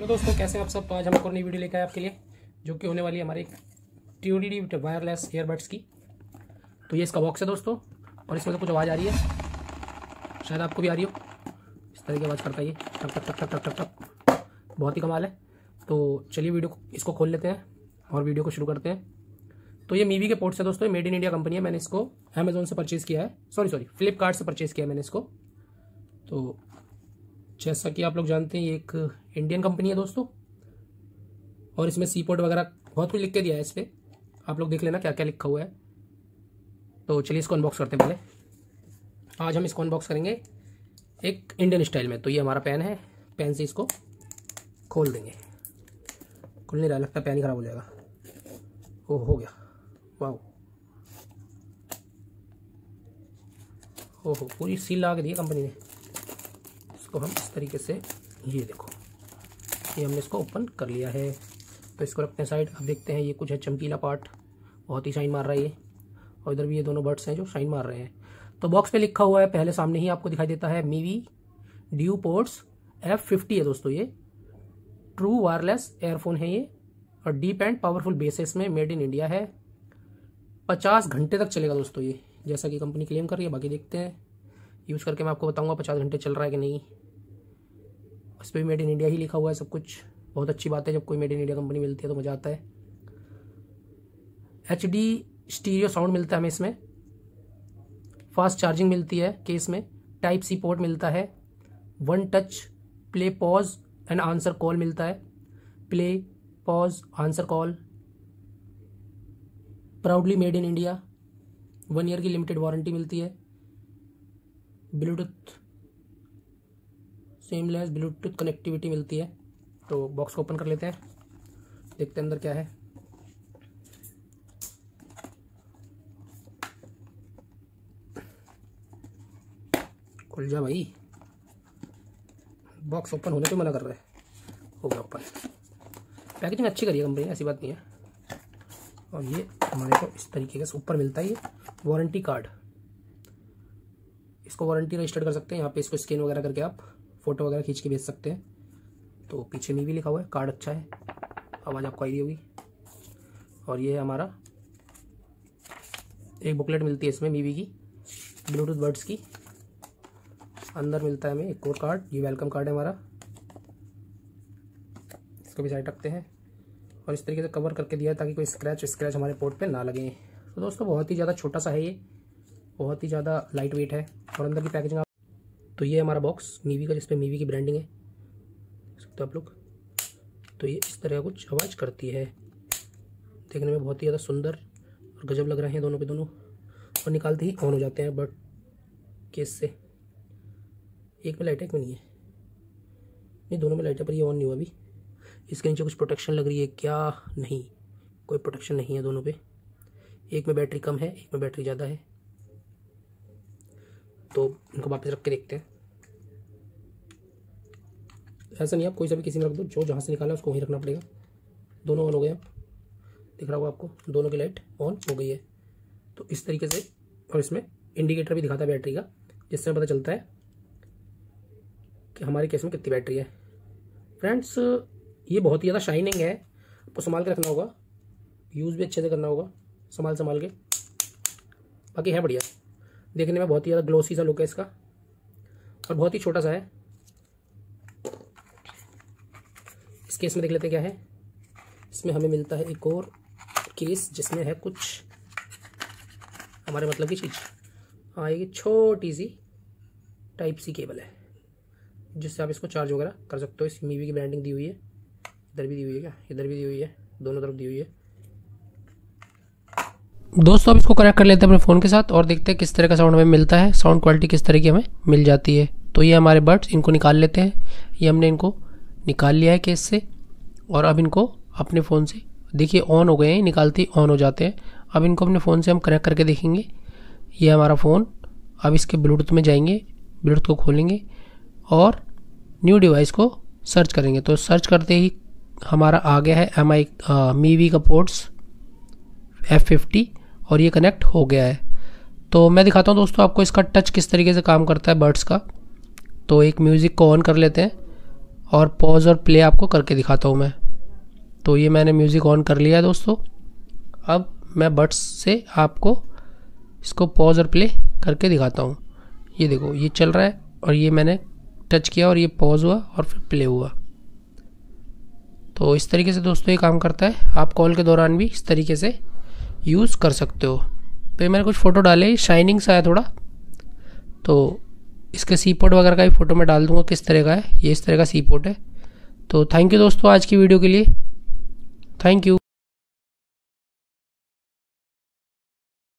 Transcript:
तो दोस्तों कैसे हैं आप सब। तो आज हम एक और नई वीडियो लेकर आए आपके लिए, जो कि होने वाली है हमारे TOD वायरलेस ईयरबड्स की। तो ये इसका बॉक्स है दोस्तों, और इसमें तो कुछ आवाज़ आ रही है, शायद आपको भी आ रही हो। इस तरह की आवाज़ करता है ये, टक टक टक टक टक टक, बहुत ही कमाल है। तो चलिए वीडियो इसको खोल लेते हैं और वीडियो को शुरू करते हैं। तो ये मीवी के पोर्ट्स है दोस्तों, मेड इन इंडिया कंपनी है। मैंने इसको अमेजोन से परचेज़ किया है, सॉरी फ्लिपकार्ट से परचेज़ किया है मैंने इसको। तो जैसा कि आप लोग जानते हैं ये एक इंडियन कंपनी है दोस्तों, और इसमें सी पोर्ट वगैरह बहुत कुछ लिख के दिया है इस पर, आप लोग देख लेना क्या क्या लिखा हुआ है। तो चलिए इसको अनबॉक्स करते हैं। पहले आज हम इसको अनबॉक्स करेंगे एक इंडियन स्टाइल में। तो ये हमारा पेन है, पेन से इसको खोल देंगे। खुल नहीं रहा, लगता है पेन ही ख़राब हो जाएगा। ओह हो गया, वाह, ओहो पूरी सील लगा के दी है कंपनी ने। इसको हम इस तरीके से, ये देखो, ये हमने इसको ओपन कर लिया है। तो इसको रखते हैं साइड। अब देखते हैं ये कुछ है चमकीला पार्ट, बहुत ही शाइन मार रहा है ये, और इधर भी ये दोनों बर्ड्स हैं जो शाइन मार रहे हैं। तो बॉक्स पे लिखा हुआ है, पहले सामने ही आपको दिखाई देता है, मीवी ड्यू पोर्ट्स F50 है दोस्तों। ये ट्रू वायरलेस एयरफोन है ये, और डीप एंड पावरफुल बेसिस में मेड इन इंडिया है। 50 घंटे तक चलेगा दोस्तों ये, जैसा कि कंपनी क्लेम कर रही है। बाकी देखते हैं यूज़ करके, मैं आपको बताऊंगा 50 घंटे चल रहा है कि नहीं। इस पर भी मेड इन इंडिया ही लिखा हुआ है सब कुछ। बहुत अच्छी बात है, जब कोई मेड इन इंडिया कंपनी मिलती है तो मज़ा आता है। HD स्टीरियो साउंड मिलता है हमें इसमें, फास्ट चार्जिंग मिलती है केस में, टाइप C पोर्ट मिलता है, 1 touch play pause and answer call मिलता है, play pause answer call, proudly made in India, 1 year की लिमिटेड वारंटी मिलती है, ब्लूटूथ सेमलेस ब्लूटूथ कनेक्टिविटी मिलती है। तो बॉक्स को ओपन कर लेते हैं, देखते हैं अंदर क्या है। खुल जा भाई, बॉक्स ओपन होने पे मना कर रहा है। हो गया ओपन। पैकेजिंग अच्छी करी है कंपनी ने, ऐसी बात नहीं है। और ये हमारे को इस तरीके से ऊपर मिलता है ये वारंटी कार्ड। इसको वारंटी रजिस्टर्ड कर सकते हैं, यहाँ पे इसको स्कैन वगैरह करके आप फोटो वगैरह खींच के भेज सकते हैं। तो पीछे मीवी लिखा हुआ है, कार्ड अच्छा है, आवाज़ आपको आई होगी। और ये है हमारा एक बुकलेट मिलती है इसमें मीवी की, ब्लूटूथ बड्स की। अंदर मिलता है हमें एक और कार्ड, ये वेलकम कार्ड है हमारा। इसको भी साइड रखते हैं, और इस तरीके से कवर करके दिया है ताकि कोई स्क्रैच हमारे पोर्ट पे ना लगे। तो दोस्तों बहुत ही ज़्यादा छोटा सा है ये, बहुत ही ज़्यादा लाइट वेट है। और अंदर की पैकेजिंग आप, तो ये हमारा बॉक्स मीवी का, जिसपे मीवी की ब्रांडिंग है, सकते हो आप लोग। तो ये इस तरह कुछ आवाज़ करती है, देखने में बहुत ही ज़्यादा सुंदर और गजब लग रहे हैं दोनों के दोनों। और निकालते ही ऑन हो जाते हैं बट केस से। एक में लाइट है, एक में नहीं है, नहीं दोनों में लाइट है, पर ये ऑन नहीं हुआ अभी। इसके नीचे कुछ प्रोटेक्शन लग रही है क्या? नहीं, कोई प्रोटेक्शन नहीं है दोनों पे। एक में बैटरी कम है, एक में बैटरी ज़्यादा है। तो इनको वापस रख के देखते हैं। ऐसा नहीं, आप कोई सा भी किसी में रख दो, जो जहाँ से निकाला उसको वहीं रखना पड़ेगा। दोनों ऑन हो गए, आप दिख रहा होगा आपको, दोनों की लाइट ऑन हो गई है। तो इस तरीके से, और इसमें इंडिकेटर भी दिखाता है बैटरी का, जिससे पता चलता है कि हमारे केस में कितनी बैटरी है। फ्रेंड्स ये बहुत ही ज़्यादा शाइनिंग है, आपको संभाल के रखना होगा, यूज़ भी अच्छे से करना होगा, संभाल के। बाकी है बढ़िया, देखने में बहुत ही ज़्यादा ग्लोसी सा लुक है इसका, और बहुत ही छोटा सा है। इस केस में देख लेते हैं क्या है। इसमें हमें मिलता है एक और केस, जिसमें है कुछ हमारे मतलब की चीज़। हाँ, ये छोटी सी टाइप C केबल है, जिससे आप इसको चार्ज वगैरह कर सकते हो। इस मीवी की ब्रांडिंग दी हुई है, इधर भी दी हुई है क्या? इधर भी दी हुई है, दोनों तरफ दी हुई है। दोस्तों अब इसको कनेक्ट कर लेते हैं अपने फ़ोन के साथ, और देखते हैं किस तरह का साउंड हमें मिलता है, साउंड क्वालिटी किस तरह की हमें मिल जाती है। तो ये हमारे बड्स, इनको निकाल लेते हैं। ये हमने इनको निकाल लिया है केस से, और अब इनको अपने फ़ोन से, देखिए ऑन हो गए हैं, निकालते ही ऑन हो जाते हैं। अब इनको अपने फ़ोन से हम कनेक्ट करके देखेंगे। ये हमारा फ़ोन, अब इसके ब्लूटूथ में जाएंगे, ब्लूटूथ को खोलेंगे और न्यू डिवाइस को सर्च करेंगे। तो सर्च करते ही हमारा आ गया है मीवी का पोर्ट्स F50, और ये कनेक्ट हो गया है। तो मैं दिखाता हूँ दोस्तों आपको इसका टच किस तरीके से काम करता है बर्ड्स का। तो एक म्यूज़िक को ऑन कर लेते हैं और पॉज और प्ले आपको करके दिखाता हूँ मैं। तो ये मैंने म्यूज़िक ऑन कर लिया है दोस्तों। अब मैं बड्स से आपको इसको पॉज और प्ले करके दिखाता हूँ। ये देखो ये चल रहा है और ये मैंने टच किया और ये पॉज हुआ और फिर प्ले हुआ। तो इस तरीके से दोस्तों ये काम करता है। आप कॉल के दौरान भी इस तरीके से यूज़ कर सकते हो। तो ये मैंने कुछ फ़ोटो डाले, शाइनिंग सा है थोड़ा, तो इसके सीपोर्ट वगैरह का भी फ़ोटो मैं डाल दूँगा किस तरह का है। ये इस तरह का सीपोर्ट है। तो थैंक यू दोस्तों आज की वीडियो के लिए। Thank you.